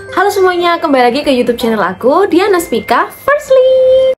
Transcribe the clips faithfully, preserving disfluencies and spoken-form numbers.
Halo semuanya, kembali lagi ke YouTube channel aku, Diana Spika Firstly.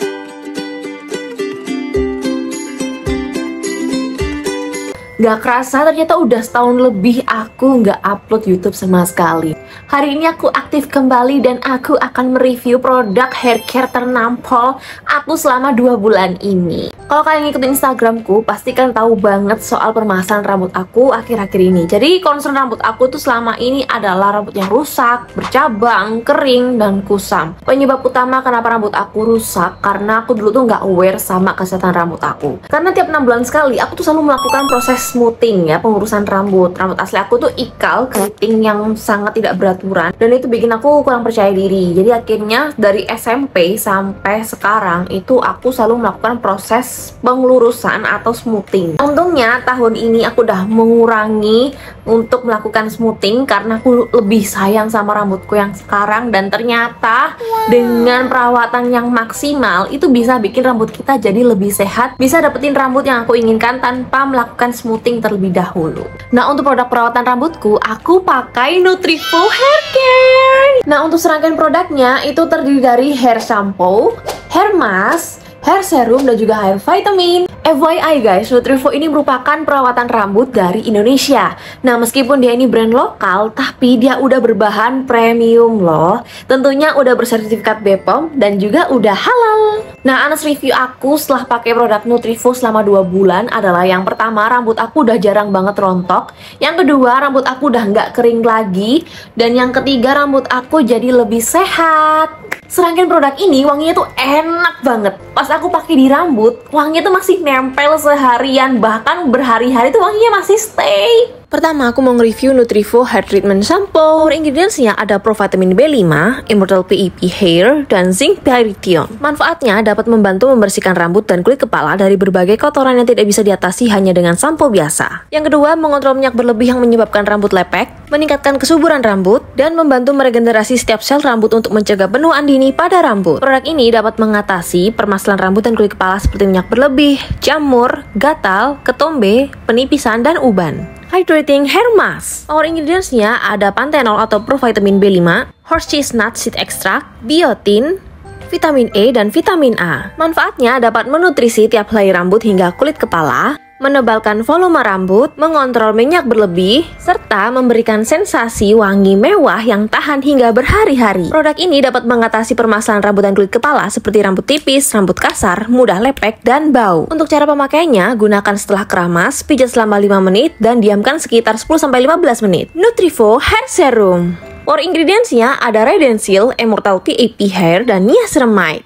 Gak kerasa ternyata udah setahun lebih aku nggak upload YouTube sama sekali. Hari ini aku aktif kembali dan aku akan mereview produk hair care ternampol aku selama dua bulan ini. Kalau kalian ngikutin Instagramku, pasti kan tahu banget soal permasalahan rambut aku akhir-akhir ini. Jadi concern rambut aku tuh selama ini adalah rambut yang rusak, bercabang, kering, dan kusam. Penyebab utama kenapa rambut aku rusak karena aku dulu tuh nggak aware sama kesehatan rambut aku. Karena tiap enam bulan sekali aku tuh selalu melakukan proses smoothing ya, pengurusan rambut. Rambut asli aku tuh ikal, keriting yang sangat tidak beraturan, dan itu bikin aku kurang percaya diri. Jadi akhirnya dari S M P sampai sekarang itu aku selalu melakukan proses pengelurusan atau smoothing. Untungnya tahun ini aku udah mengurangi untuk melakukan smoothing karena aku lebih sayang sama rambutku yang sekarang, dan ternyata wow, dengan perawatan yang maksimal itu bisa bikin rambut kita jadi lebih sehat, bisa dapetin rambut yang aku inginkan tanpa melakukan smoothing terlebih dahulu. Nah, untuk produk perawatan rambutku, aku pakai Nutrifol Hair Care. Nah, untuk serangkaian produknya itu terdiri dari hair shampoo, hair mask, hair serum, dan juga hair vitamin. F Y I guys, Nutrifol ini merupakan perawatan rambut dari Indonesia. Nah, meskipun dia ini brand lokal, tapi dia udah berbahan premium loh. Tentunya udah bersertifikat B P O M dan juga udah halal. Nah, honest review aku setelah pakai produk Nutrifol selama dua bulan adalah yang pertama, rambut aku udah jarang banget rontok. Yang kedua, rambut aku udah nggak kering lagi. Dan yang ketiga, rambut aku jadi lebih sehat. Serangkaian produk ini wanginya tuh enak banget. Pas aku pakai di rambut, wanginya tuh masih nempel seharian, bahkan berhari-hari tuh wanginya masih stay. Pertama, aku mau nge-review Nutrifol Hair Treatment Shampoo. Core ingredients-nya ada provitamin B lima, Immortal P E P Hair, dan Zinc Pyrithione. Manfaatnya dapat membantu membersihkan rambut dan kulit kepala dari berbagai kotoran yang tidak bisa diatasi hanya dengan sampo biasa. Yang kedua, mengontrol minyak berlebih yang menyebabkan rambut lepek, meningkatkan kesuburan rambut, dan membantu meregenerasi setiap sel rambut untuk mencegah penuaan dini pada rambut. Produk ini dapat mengatasi permasalahan rambut dan kulit kepala seperti minyak berlebih, jamur, gatal, ketombe, penipisan, dan uban. Hydrating Hair Mask. Power ingredients-nya ada panthenol atau provitamin B lima, horse chestnut seed extract, biotin, vitamin E, dan vitamin A. Manfaatnya dapat menutrisi tiap helai rambut hingga kulit kepala, menebalkan volume rambut, mengontrol minyak berlebih, serta memberikan sensasi wangi mewah yang tahan hingga berhari-hari. Produk ini dapat mengatasi permasalahan rambut dan kulit kepala seperti rambut tipis, rambut kasar, mudah lepek, dan bau. Untuk cara pemakaiannya, gunakan setelah keramas, pijat selama lima menit, dan diamkan sekitar sepuluh sampai lima belas menit. Nutrifol Hair Serum. Core ingredients-nya ada Redensil, Immortal P E P Hair, dan Niacinamide.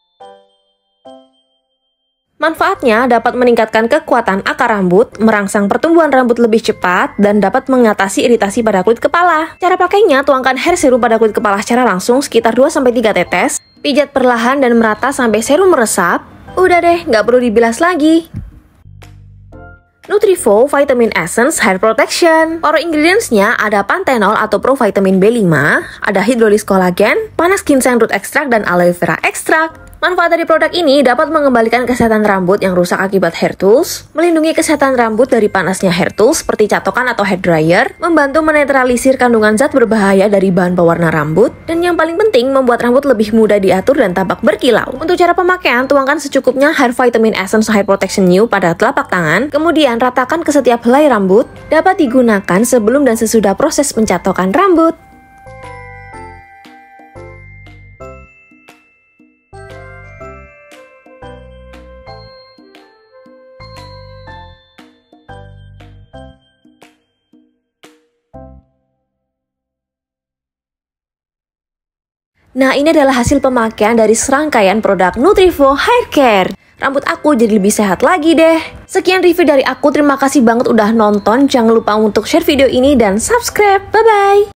Manfaatnya dapat meningkatkan kekuatan akar rambut, merangsang pertumbuhan rambut lebih cepat, dan dapat mengatasi iritasi pada kulit kepala. Cara pakainya, tuangkan hair serum pada kulit kepala secara langsung sekitar dua sampai tiga tetes, pijat perlahan dan merata sampai serum meresap. Udah deh, nggak perlu dibilas lagi. Nutrifol Vitamin Essence Hair Protection. Core ingredients-nya ada panthenol atau provitamin B lima, ada hidrolis kolagen, panas ginseng root extract, dan aloe vera extract. Manfaat dari produk ini dapat mengembalikan kesehatan rambut yang rusak akibat hair tools, melindungi kesehatan rambut dari panasnya hair tools seperti catokan atau hair dryer, membantu menetralisir kandungan zat berbahaya dari bahan pewarna rambut, dan yang paling penting membuat rambut lebih mudah diatur dan tampak berkilau. Untuk cara pemakaian, tuangkan secukupnya Hair Vitamin Essence Hair Protection New pada telapak tangan, kemudian ratakan ke setiap helai rambut, dapat digunakan sebelum dan sesudah proses pencatokan rambut. Nah, ini adalah hasil pemakaian dari serangkaian produk Nutrifol Hair Care. Rambut aku jadi lebih sehat lagi deh. Sekian review dari aku, terima kasih banget udah nonton. Jangan lupa untuk share video ini dan subscribe. Bye-bye!